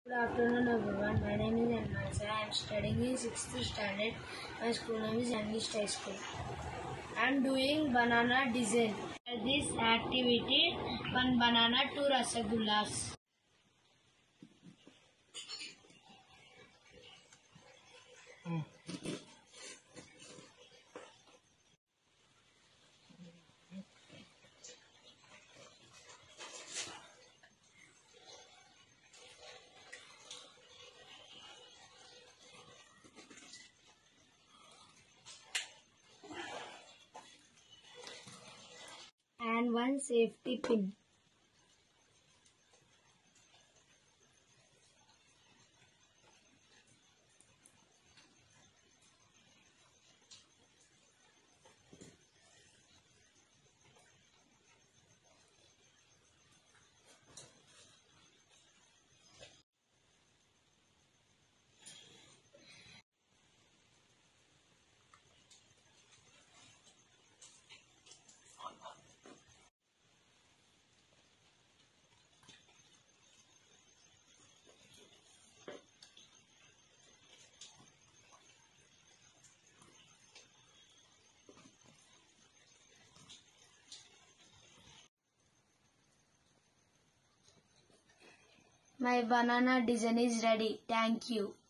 Good afternoon everyone. My name is Anmasa. I am studying in 6th standard. My school name is English High School. I am doing banana design. This activity, one banana, two rasagullas. And one safety pin. My banana design is ready. Thank you.